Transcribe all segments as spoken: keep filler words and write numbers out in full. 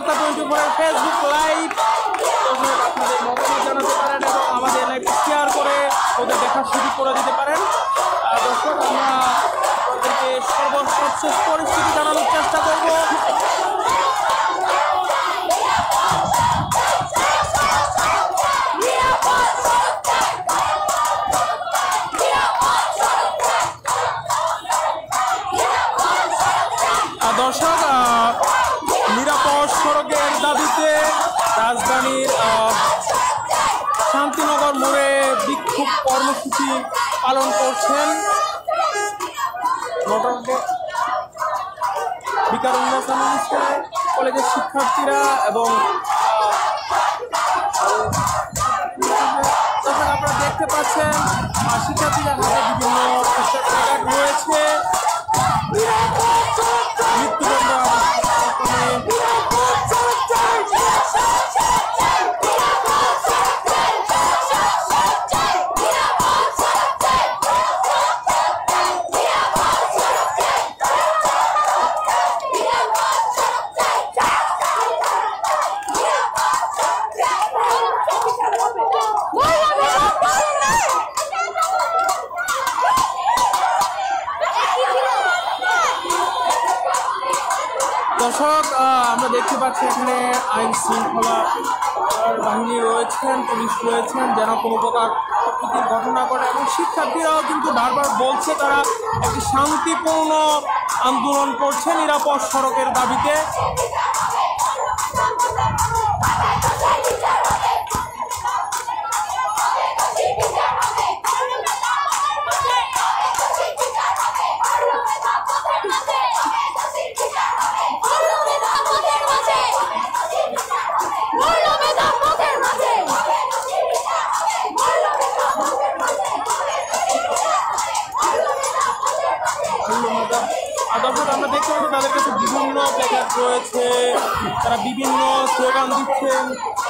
বার্তা twenty four এর Facebook live. আপনাদের মতামত জানাতে পারেন এবং আমাদের লাইভ শেয়ার করে ওদের দেখার সুযোগ করে দিতে পারেন। দর্শক, আমরা আপনাদেরকে সর্বশেষ পরিস্থিতি জানানোর চেষ্টা করব। দর্শক, নিরাপদ সড়কের দাবিতে রাজধানীর শান্তিনগর মোড়ে বিক্ষোভ কর্মসূচি পালন করছেন কলেজের শিক্ষার্থীরা এবং আপনারা দেখতে পাচ্ছেন শিক্ষার্থীরা হাতে বিভিন্ন রয়েছে। দর্শক, আমরা দেখতে পাচ্ছি এখানে আইন শৃঙ্খলা বাহিনী রয়েছেন, পুলিশ রয়েছেন, যেন কোনো প্রকার প্রকৃতির ঘটনা ঘটে এবং শিক্ষার্থীরাও কিন্তু বারবার বলছে তারা একটি শান্তিপূর্ণ আন্দোলন করছে নিরাপদ সড়কের দাবিতে। দর্শক, আমরা দেখতে পাচ্ছি তাদের কাছে বিভিন্ন প্ল্যাকার্ড রয়েছে, তারা বিভিন্ন স্লোগান দিচ্ছেন।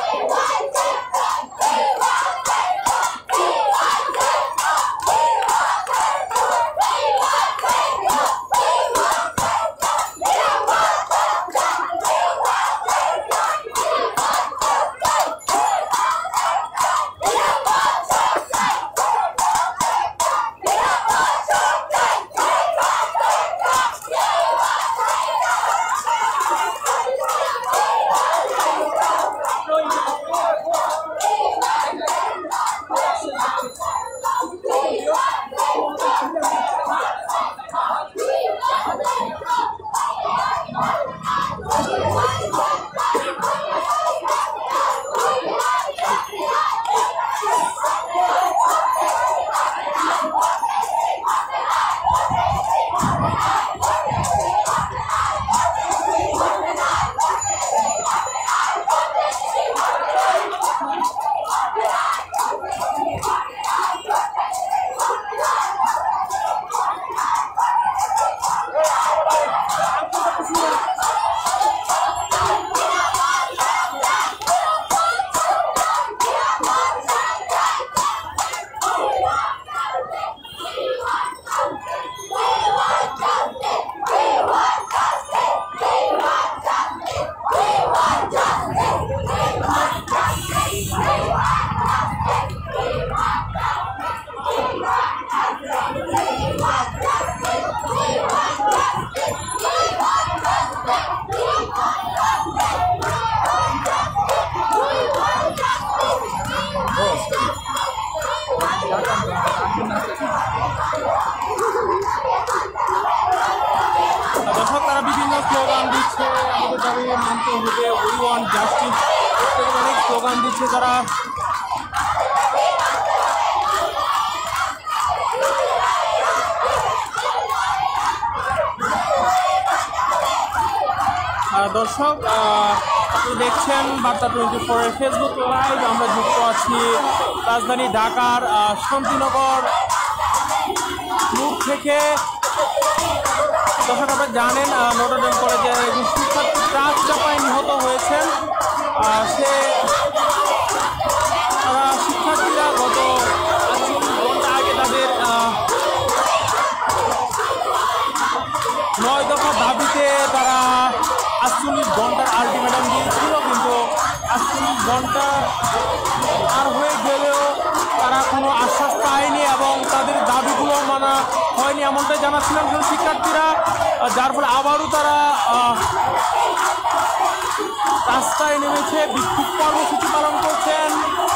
দর্শক, তারা বিভিন্ন স্লোগান দিচ্ছে, আমাদের দাবি মানতে হবে, উই ওয়ান্ট জাস্টিস, অনেক স্লোগান দিচ্ছে তারা। দর্শক, আপনি দেখছেন বার্তা টোয়েন্টি ফোর এর ফেসবুক লাইভ। আমরা যুক্ত আছি রাজধানী ঢাকার শান্তিনগর মোড় থেকে। দর্শক, আপনারা জানেন নটর ডেম কলেজে একজন শিক্ষার্থী ট্রাক চাপায় নিহত হয়েছেন। সে তারা শিক্ষার্থীরা গত আটচল্লিশ ঘন্টা আগে তাদের নয় দফা দাবিতে তারা আটচল্লিশ ঘন্টার আলটিমেটাম দিয়েছে। আটচল্লিশ ঘন্টা পার হয়ে গেলেও তারা কোনো আশ্বাস পায়নি এবং তাদের দাবিগুলো মানা হয়নি, এমনটাই জানাচ্ছিলেন শিক্ষার্থীরা, যার ফলে আবারও তারা রাস্তায় নেমেছে, বিক্ষোভ কর্মসূচি পালন করছেন।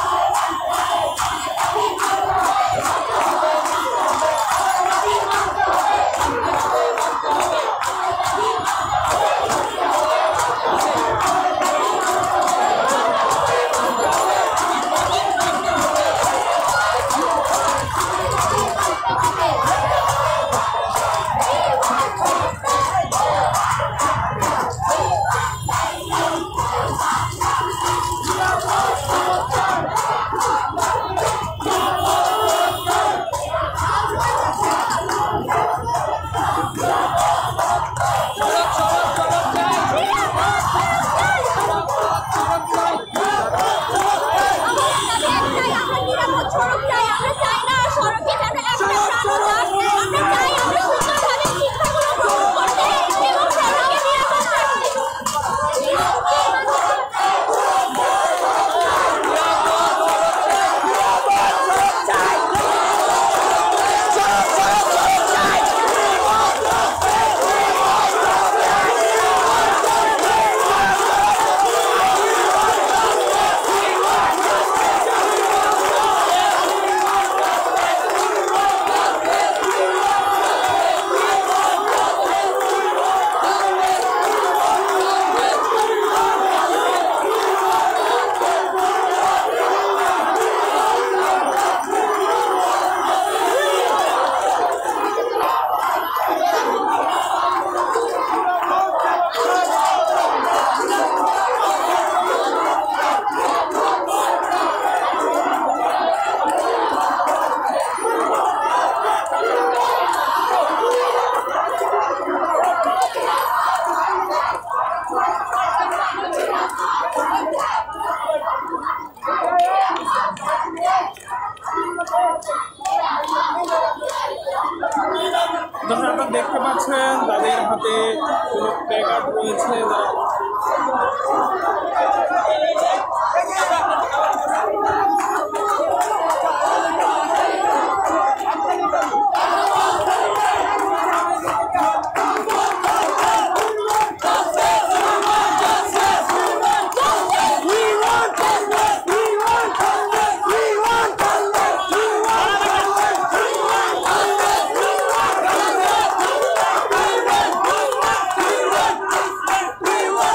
আপনারা দেখতে পাচ্ছেন তাদের হাতে কোনো প্ল্যাকার্ড রয়েছে। We want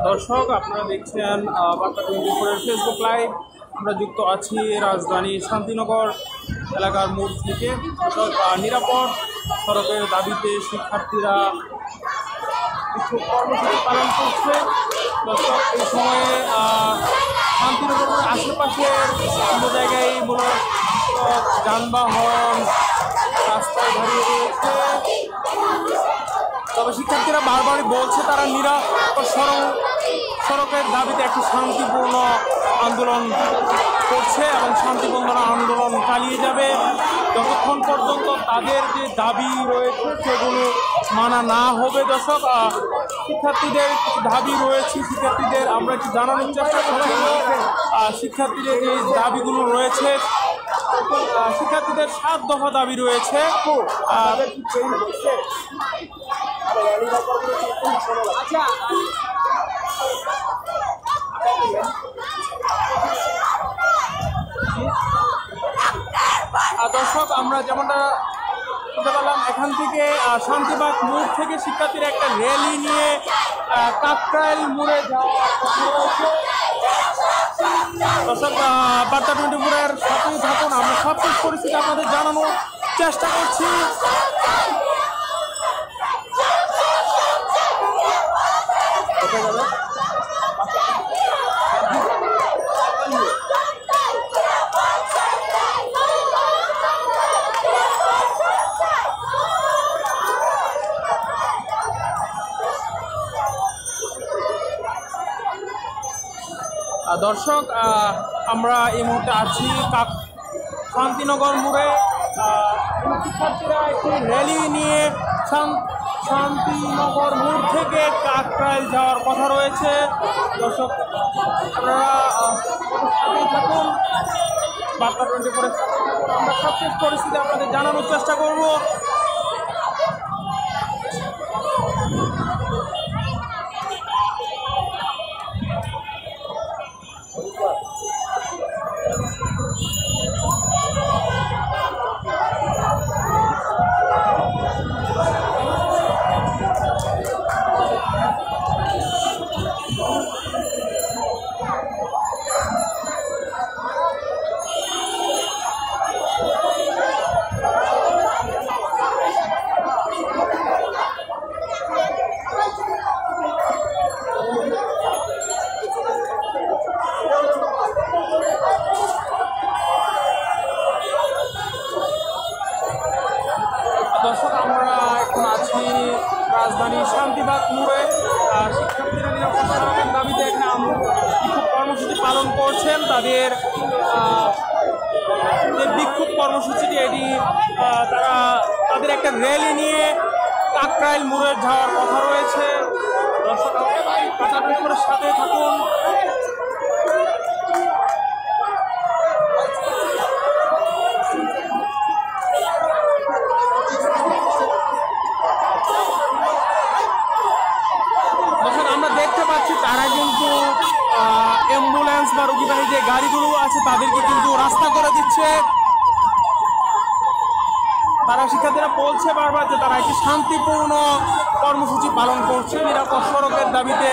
দর্শক, আপনারা দেখছেন বার্তা টোয়েন্টি ফোরের ফেসবুক লাইভ। আমরা যুক্ত আছি রাজধানী শান্তিনগর এলাকার মোড় থেকে। নিরাপদ সড়কের দাবিতে শিক্ষার্থীরা বিক্ষোভ কর্মসূচি পালন করছে। দর্শক, এই সময়ে শান্তিনগরের আশেপাশের বিভিন্ন জায়গায় মূলত যানবাহন রাস্তায় দাঁড়িয়ে রয়েছে। তবে শিক্ষার্থীরা বারবারই বলছে তারা নিরাপদ সড়ক সড়কের দাবিতে একটি শান্তিপূর্ণ আন্দোলন করছে এবং শান্তিপূর্ণ আন্দোলন চালিয়ে যাবে যতক্ষণ পর্যন্ত তাদের যে দাবি রয়েছে সেগুলো মানা না হবে। দর্শক, শিক্ষার্থীদের দাবি রয়েছে, শিক্ষার্থীদের আমরা একটু জানানোর চেষ্টা করছি। শিক্ষার্থীদের যে দাবিগুলো রয়েছে, শিক্ষার্থীদের সাত দফা দাবি রয়েছে। আচ্ছা, দর্শক, আমরা যেমনটা শুনতে পেলাম, এখান থেকে শান্তিবাগ মোড় থেকে শিক্ষার্থীরা একটা র্যালি নিয়ে কাকরাইল মোড়ে যাওয়ার কথা রয়েছে। দর্শক, বার্তা টোয়েন্টি ফোরের সাথেই থাকুন, আমরা সবশেষ পরিস্থিতি আপনাদের জানানোর চেষ্টা করছি। দর্শক, আমরা এই মুহূর্তে আছি শান্তিনগর মোড়ে। শিক্ষার্থীরা একটি র্যালি নিয়ে শান্তিনগর মোড় থেকে কাকরাইল যাওয়ার কথা রয়েছে। দর্শক, আপনারা থাকুন, বার্তা টোয়েন্টি ফোরের আমরা সবশেষ পরিস্থিতি আপনাদের জানানোর চেষ্টা করব। দর্শক, আমরা এখন আছি রাজধানী শান্তিবাগ মোড়ে। শিক্ষার্থীরা নিরাপদ সড়কের দাবিতে এখানে বিক্ষোভ কর্মসূচি পালন করছেন। তাদের যে বিক্ষোভ কর্মসূচিটি এটি তারা তাদের একটা র্যালি নিয়ে কাকরাইল মোড়ে যাওয়ার কথা রয়েছে। দর্শক, কাকরাইলের সাথে থাকুন। তারা কিন্তু অ্যাম্বুলেন্স বা রোগীবাহী যে গাড়িগুলো আছে তাদেরকে কিন্তু রাস্তা করে দিচ্ছে। তারা শিক্ষার্থীরা বলছে বারবার যে তারা একটি শান্তিপূর্ণ কর্মসূচি পালন করছে নিরাপদ সড়কের দাবিতে।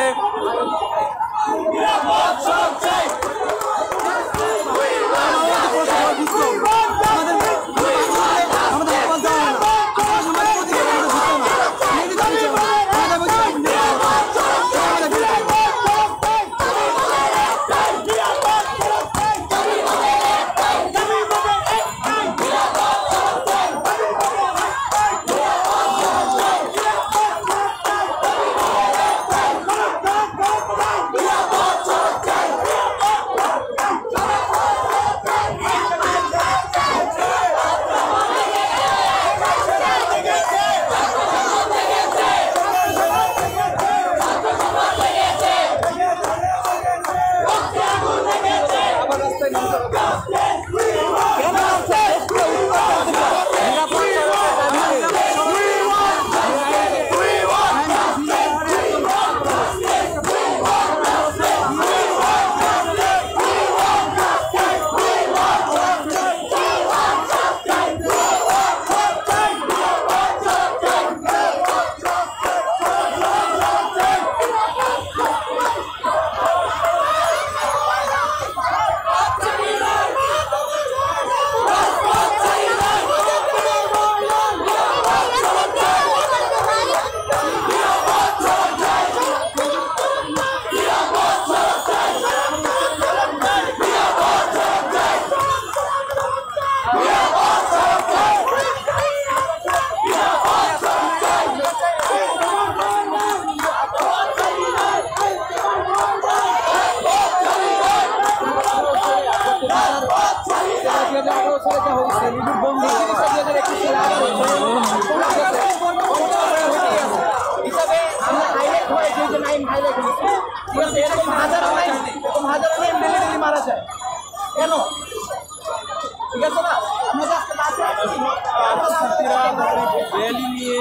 ঠিক আছে, এরকম হাজারো লাইন এরকম হাজারো লাইন ডেলি ডেলি মারা যায় কেন? ঠিক আছে না, শিক্ষার্থীরা র্যালি নিয়ে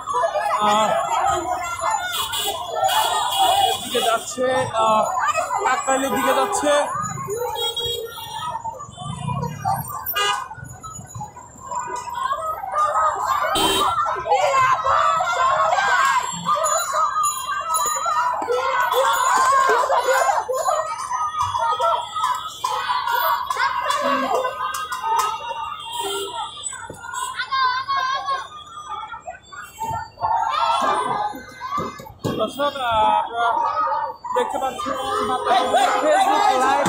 দিকে যাচ্ছে, কাকরাইলের দিকে যাচ্ছে। দর্শক আপনারা দেখতে পাচ্ছেন ফেসবুক লাইভ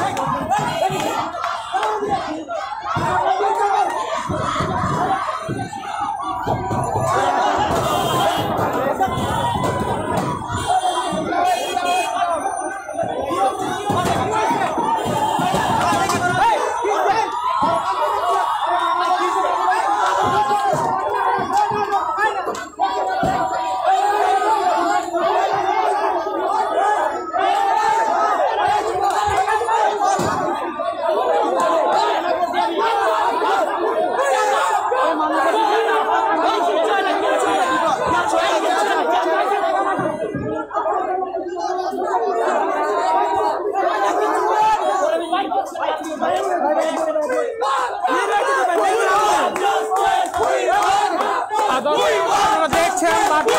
দেখছেন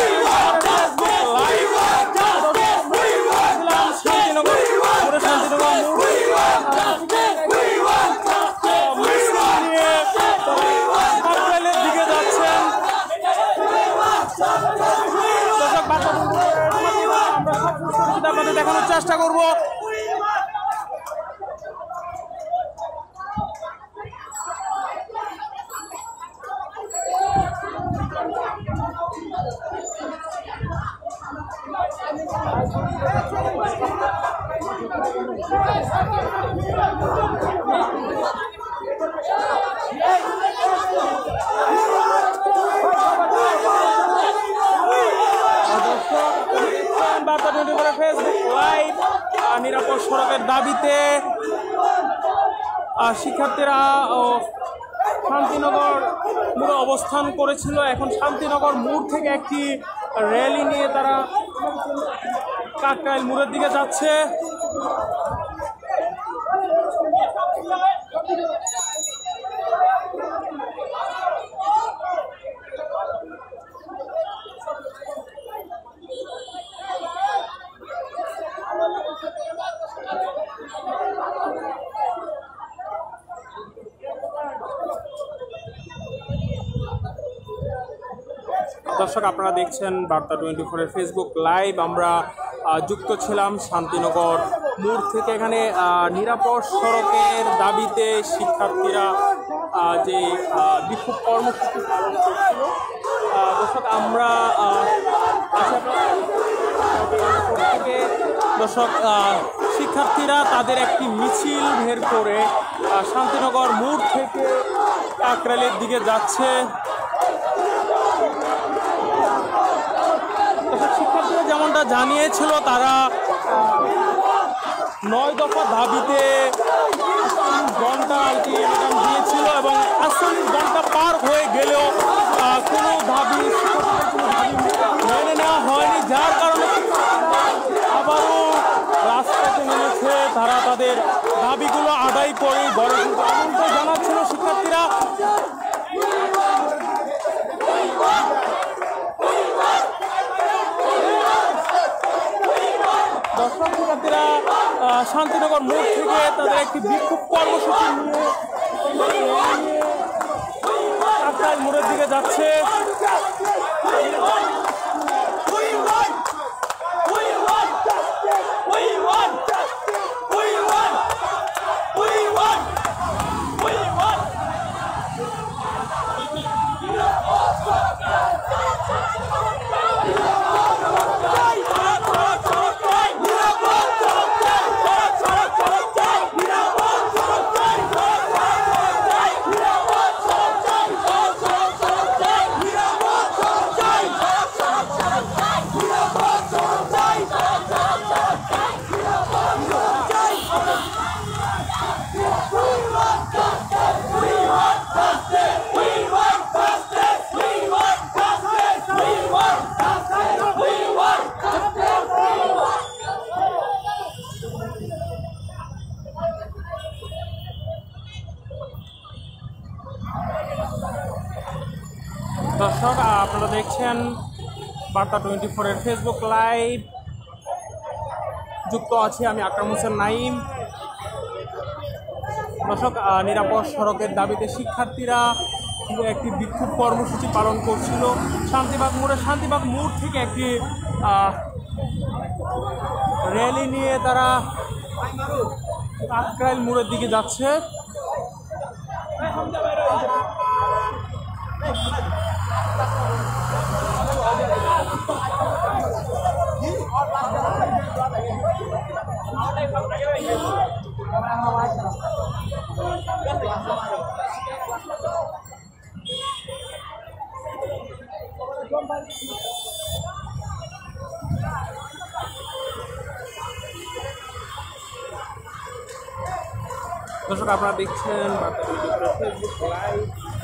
দিকে যাচ্ছেন। আপনাদের দেখানোর চেষ্টা করবো। ফেসবুক লাইভ নিরাপদ সড়কের দাবিতে শিক্ষার্থীরা শান্তিনগর মোড়ে অবস্থান করেছিল। এখন শান্তিনগর মোড় থেকে একটি র্যালি নিয়ে তারা কাকরাইল মোড়ের দিকে যাচ্ছে। দর্শক আপনারা দেখছেন বার্তা টোয়েন্টি ফোরের ফেসবুক লাইভ। আমরা যুক্ত ছিলাম শান্তিনগর মোড় থেকে। এখানে নিরাপদ সড়কের দাবিতে শিক্ষার্থীরা যে বিক্ষোভ কর্মসূচি পালন করছিল। দর্শক আমরা থেকে দর্শক শিক্ষার্থীরা তাদের একটি মিছিল বের করে শান্তিনগর মোড় থেকে কাকরাইলের দিকে যাচ্ছে। শিক্ষার্থীরা যেমনটা জানিয়েছিল, তারা নয় দফা দাবিতে ঘন্টা আলটিমেটাম দিয়েছিল এবং আটচল্লিশ ঘন্টা পার হয়ে গেলেও কোনো দাবি মেনে নেওয়া হয়নি, যার কারণে আবারও রাস্তাতে নেমেছে। তারা তাদের দাবিগুলো আদায় করে গড়ে তুলতে জানাচ্ছিল শিক্ষার্থীরা। দর্শক শিক্ষার্থীরা শান্তিনগর মোড় থেকে তাদের একটি বিক্ষোভ কর্মসূচি নিয়ে কাকরাইল মোড়ের দিকে যাচ্ছে। দেখছেন বার্তা টোয়েন্টি ফোরের ফেসবুক লাইভ। যুক্ত আছি আমি আকরাম হোসেন নাইম। দর্শক, নিরাপদ সড়কের দাবিতে শিক্ষার্থীরা একটি বিক্ষোভ কর্মসূচি পালন করছিল শান্তিবাগ মোড়ে। শান্তিবাগ মোড় থেকে একটি র্যালি নিয়ে তারা কাকরাইল মোড়ের দিকে যাচ্ছে। দর্শক, আপনারা দেখছেন ফেসবুক লাইভ।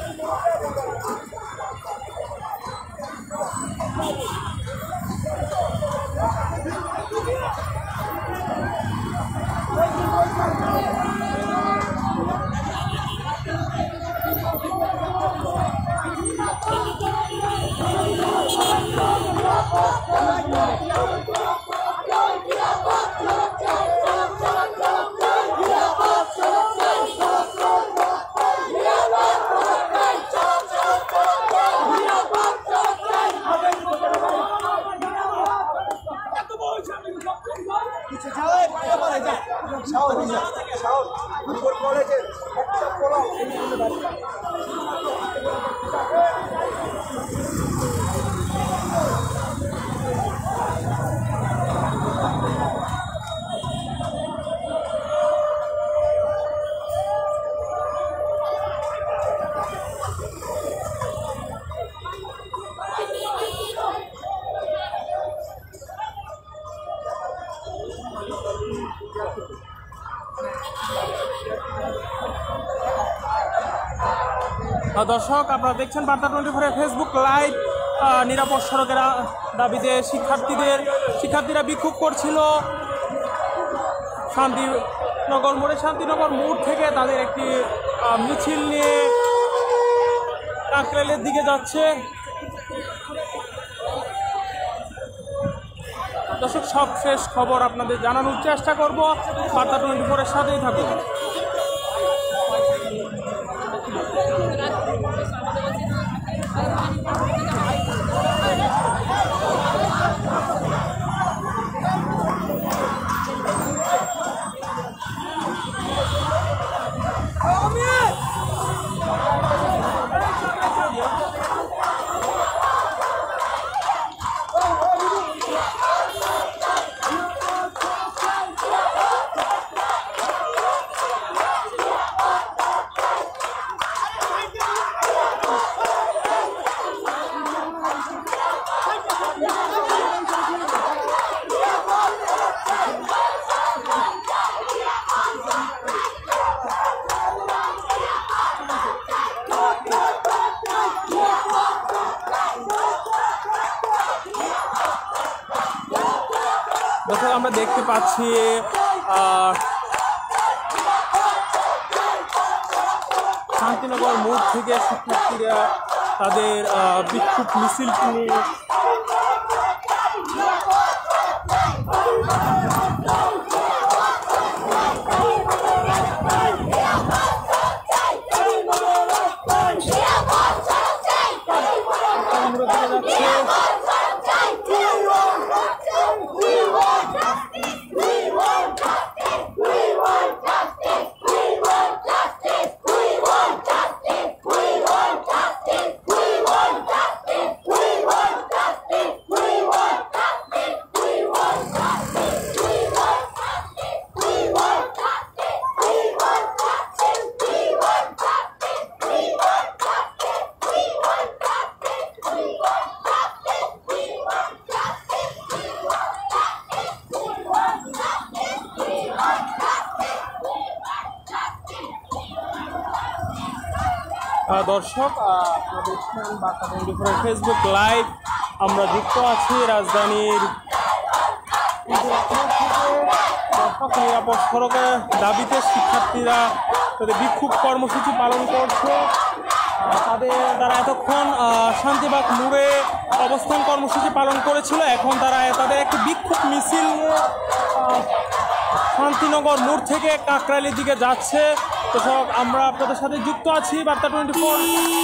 দর্শক, আপনারা দেখছেন বার্তা টোয়েন্টি ফোরের ফেসবুক লাইভ। নিরাপদ সড়কের দাবিতে শিক্ষার্থীদের শিক্ষার্থীরা বিক্ষোভ করছিল শান্তিনগর মোড়ে। শান্তিনগর মোড় থেকে তাদের একটি মিছিল নিয়ে কাকরাইলের দিকে যাচ্ছে। দর্শক, সব শেষ খবর আপনাদের জানানোর চেষ্টা করব। বার্তা টোয়েন্টি ফোরের সাথেই থাকুন। দর্শক, আমরা দেখতে পাচ্ছি শান্তিনগর মোড় থেকে শিক্ষার্থীরা তাদের বিক্ষোভ মিছিল নিয়ে দর্শক, বার্তা টোয়েন্টি ফোরের ফেসবুক লাইভ। আমরা যুক্ত আছি রাজধানীর নিরাপদ সড়কের দাবিতে শিক্ষার্থীরা তাদের বিক্ষোভ কর্মসূচি পালন করছে। তাদের তারা এতক্ষণ শান্তিবাগ মোড়ে অবস্থান কর্মসূচি পালন করেছিল। এখন তারা তাদের একটি বিক্ষোভ মিছিল নিয়ে শান্তিনগর মোড় থেকে কাকরাইলের দিকে যাচ্ছে। দর্শক, আমরা আপনাদের সাথে যুক্ত আছি বার্তা টোয়েন্টি ফোর।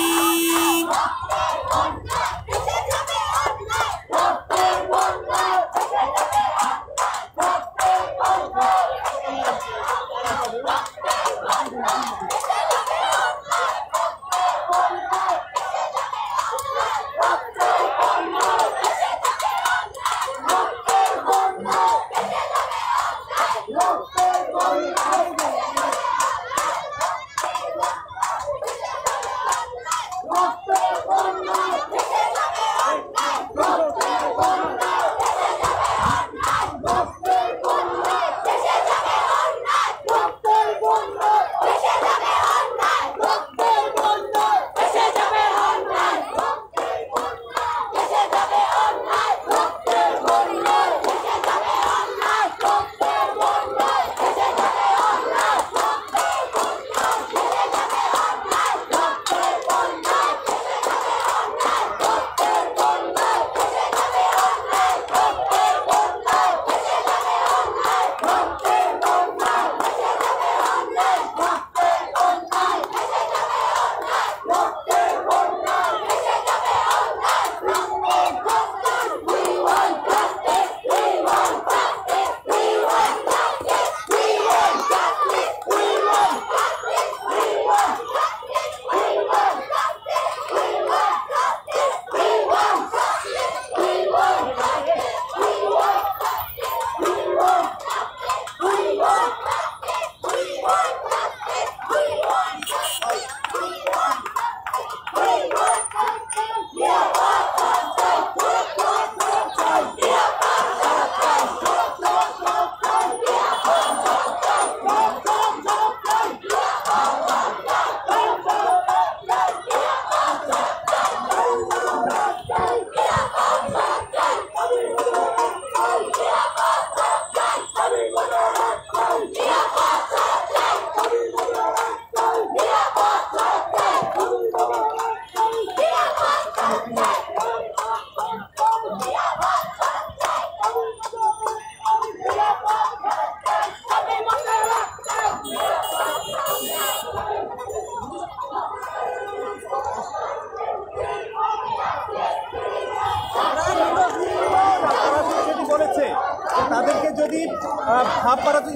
তাদেরকে যদি ভাব বাড়াতে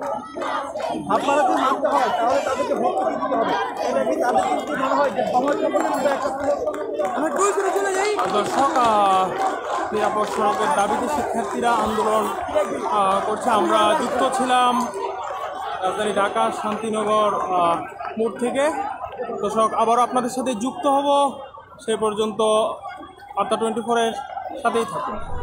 ভাব বাড়াতে মানতে হয় তাহলে তাদেরকে ভর্তুকি দিতে হবে। এটা কি তাদেরকে যদি মনে হয় যে সময় দর্শক, নিরাপদ সড়কের দাবিতে শিক্ষার্থীরা আন্দোলন করছে। আমরা যুক্ত ছিলাম রাজধানী ঢাকা শান্তিনগর মোড় থেকে। দর্শক, আবারও আপনাদের সাথে যুক্ত হব। সে পর্যন্ত বার্তা টোয়েন্টি ফোরের সাথেই থাকুন।